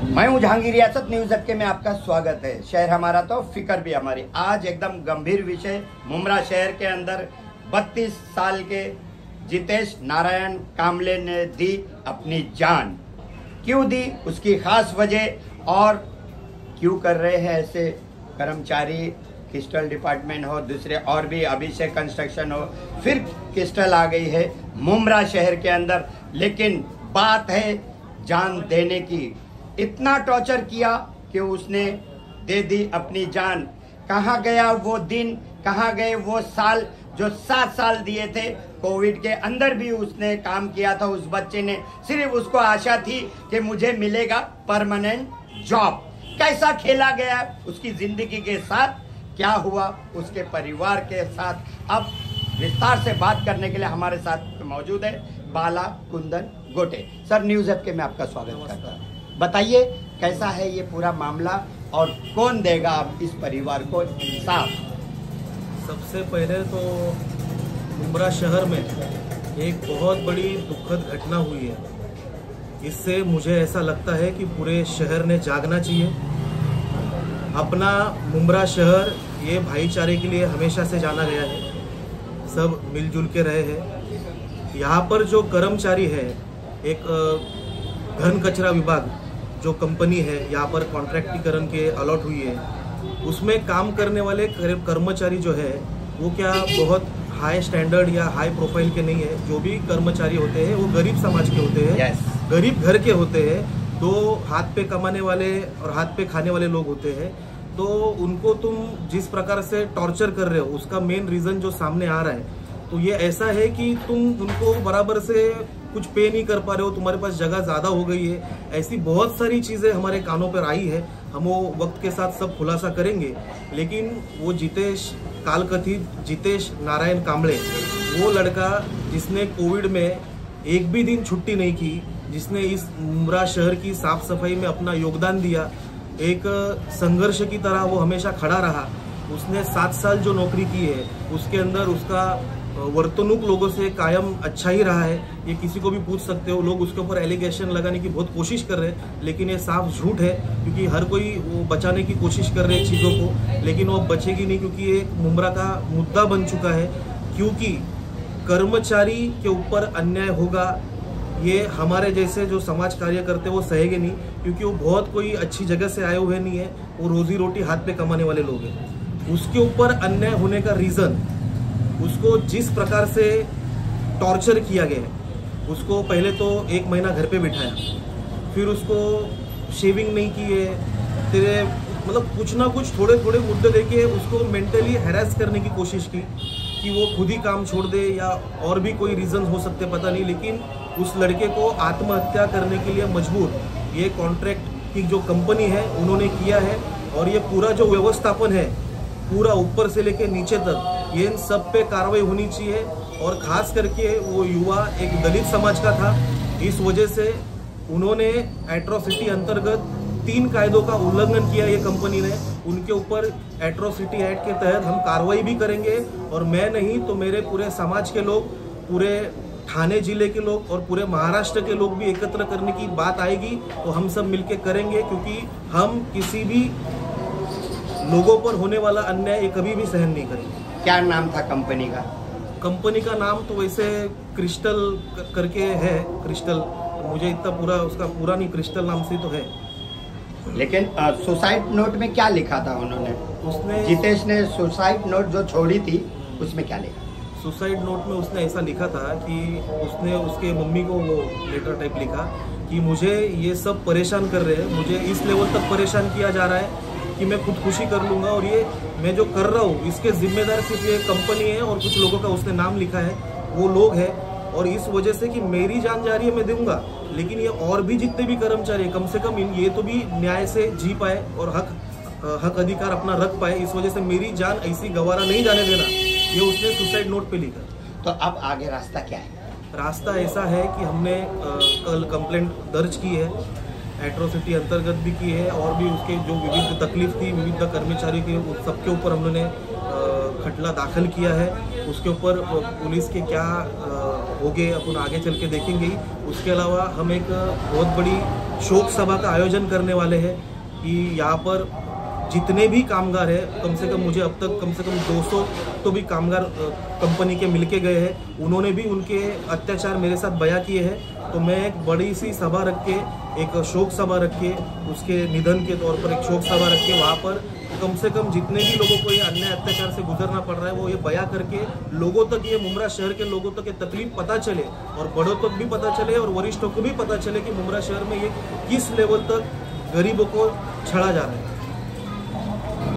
मैं हूं जहांगीर रियासत न्यूज के में आपका स्वागत है। शहर हमारा तो फिक्र भी हमारी। आज एकदम गंभीर विषय। मुमरा शहर के अंदर 32 साल के जितेश नारायण कामले ने दी अपनी जान। क्यों दी, उसकी खास वजह और क्यों कर रहे हैं ऐसे कर्मचारी, क्रिस्टल डिपार्टमेंट हो, दूसरे और भी अभिषेक कंस्ट्रक्शन हो, फिर क्रिस्टल आ गई है मुमरा शहर के अंदर। लेकिन बात है जान देने की। इतना टॉर्चर किया कि उसने दे दी अपनी जान। कहाँ गया वो दिन, कहाँ गए वो साल जो 7 साल दिए थे। कोविड के अंदर भी उसने काम किया था। उस बच्चे ने सिर्फ उसको आशा थी कि मुझे मिलेगा परमानेंट जॉब। कैसा खेला गया उसकी जिंदगी के साथ, क्या हुआ उसके परिवार के साथ। अब विस्तार से बात करने के लिए हमारे साथ मौजूद है बाला कुंदन गोटे। सर, न्यूज ऐप के में आपका स्वागत करता हूँ। बताइए कैसा है ये पूरा मामला और कौन देगा आप इस परिवार को इंसाफ। सबसे पहले तो मुमरा शहर में एक बहुत बड़ी दुखद घटना हुई है। इससे मुझे ऐसा लगता है कि पूरे शहर ने जागना चाहिए। अपना मुमरा शहर ये भाईचारे के लिए हमेशा से जाना गया है। सब मिलजुल के रहे हैं। यहाँ पर जो कर्मचारी है, एक घन कचरा विभाग जो कंपनी है यहाँ पर कॉन्ट्रैक्टीकरण के अलॉट हुई है, उसमें काम करने वाले कर्मचारी जो है वो क्या बहुत हाई स्टैंडर्ड या हाई प्रोफाइल के नहीं है। जो भी कर्मचारी होते हैं वो गरीब समाज के होते हैं। गरीब घर के होते हैं। तो हाथ पे कमाने वाले और हाथ पे खाने वाले लोग होते हैं। तो उनको तुम जिस प्रकार से टॉर्चर कर रहे हो उसका मेन रीजन जो सामने आ रहा है, तो ये ऐसा है कि तुम उनको बराबर से कुछ पे नहीं कर पा रहे हो, तुम्हारे पास जगह ज़्यादा हो गई है। ऐसी बहुत सारी चीज़ें हमारे कानों पर आई है। हम वो वक्त के साथ सब खुलासा करेंगे। लेकिन वो जितेश, कालकथित जितेश नारायण कामले, वो लड़का जिसने कोविड में एक भी दिन छुट्टी नहीं की, जिसने इस मुमरा शहर की साफ सफाई में अपना योगदान दिया, एक संघर्ष की तरह वो हमेशा खड़ा रहा। उसने 7 साल जो नौकरी की है उसके अंदर उसका वर्तणूक लोगों से कायम अच्छा ही रहा है। ये किसी को भी पूछ सकते हो। लोग उसके ऊपर एलिगेशन लगाने की बहुत कोशिश कर रहे हैं, लेकिन ये साफ झूठ है। क्योंकि हर कोई वो बचाने की कोशिश कर रहे हैं चीज़ों को, लेकिन वो बचेगी नहीं, क्योंकि ये मुमरा का मुद्दा बन चुका है। क्योंकि कर्मचारी के ऊपर अन्याय होगा, ये हमारे जैसे जो समाज कार्य करते हैं वो सहेंगे नहीं। क्योंकि वो बहुत कोई अच्छी जगह से आए हुए नहीं है, वो रोजी रोटी हाथ पे कमाने वाले लोग हैं। उसके ऊपर अन्याय होने का रीज़न, उसको जिस प्रकार से टॉर्चर किया गया है, उसको पहले तो 1 महीना घर पे बिठाया, फिर उसको शेविंग नहीं की है, तेरे मतलब कुछ ना कुछ थोड़े थोड़े मुद्दे देके उसको मेंटली हैरेस करने की कोशिश की कि वो खुद ही काम छोड़ दे, या और भी कोई रीज़न हो सकते पता नहीं। लेकिन उस लड़के को आत्महत्या करने के लिए मजबूर ये कॉन्ट्रैक्ट की जो कंपनी है उन्होंने किया है। और ये पूरा जो व्यवस्थापन है, पूरा ऊपर से लेके नीचे तक, ये इन सब पे कार्रवाई होनी चाहिए। और खास करके वो युवा एक दलित समाज का था, इस वजह से उन्होंने एट्रोसिटी अंतर्गत 3 कायदों का उल्लंघन किया ये कंपनी ने। उनके ऊपर एट्रोसिटी एक्ट के तहत हम कार्रवाई भी करेंगे। और मैं नहीं तो मेरे पूरे समाज के लोग, पूरे ठाणे जिले के लोग और पूरे महाराष्ट्र के लोग भी एकत्र करने की बात आएगी तो हम सब मिलके करेंगे। क्योंकि हम किसी भी लोगों पर होने वाला अन्याय कभी भी सहन नहीं करेंगे। क्या नाम था कंपनी का? कंपनी का नाम तो वैसे क्रिस्टल करके है। क्रिस्टल, मुझे इतना पूरा उसका पूरा नहीं, क्रिस्टल नाम से तो है। लेकिन सुसाइड नोट में क्या लिखा था उन्होंने? उसने, जितेश ने सुसाइड नोट जो छोड़ी थी उसमें क्या लिखा? सुसाइड नोट में उसने ऐसा लिखा था कि उसने उसके मम्मी को वो लेटर टाइप लिखा कि मुझे ये सब परेशान कर रहे हैं, मुझे इस लेवल तक परेशान किया जा रहा है कि मैं खुदकुशी कर लूँगा, और ये मैं जो कर रहा हूँ इसके जिम्मेदार सिर्फ ये कंपनी है और कुछ लोगों का उसने नाम लिखा है, वो लोग हैं। और इस वजह से कि मेरी जान जा रही है मैं दूंगा, लेकिन ये और भी जितने भी कर्मचारी है कम से कम ये तो भी न्याय से जी पाए और हक अधिकार अपना रख पाए। इस वजह से मेरी जान ऐसी गवारा नहीं जाने देना, ये उसने सुसाइड नोट पे लिखा। तो अब आगे रास्ता क्या है? रास्ता ऐसा है कि हमने कल कंप्लेंट दर्ज की है, एट्रोसिटी अंतर्गत भी की है, और भी उसके जो विविध तकलीफ थी विविध कर्मचारी के सबके ऊपर हमने खटला दाखिल किया है। उसके ऊपर पुलिस के क्या होगे अपन आगे चल के देखेंगे ही। उसके अलावा हम एक बहुत बड़ी शोक सभा का आयोजन करने वाले हैं कि यहाँ पर जितने भी कामगार हैं, कम से कम मुझे अब तक कम से कम 200 तो भी कामगार कंपनी के मिलके गए हैं, उन्होंने भी उनके अत्याचार मेरे साथ बयां किए हैं। तो मैं एक बड़ी सी सभा रख के, एक शोक सभा रख के, उसके निधन के तौर पर एक शोक सभा रख के वहाँ पर कम से कम जितने भी लोगों को ये अन्याय अत्याचार से गुजरना पड़ रहा है वो ये बयां करके लोगों तक, ये मुमरा शहर के लोगों तक ये तकलीफ पता चले और बड़ों तक भी पता चले और वरिष्ठों को भी पता चले कि मुमरा शहर में ये किस लेवल तक गरीबों को छड़ा जा रहा है।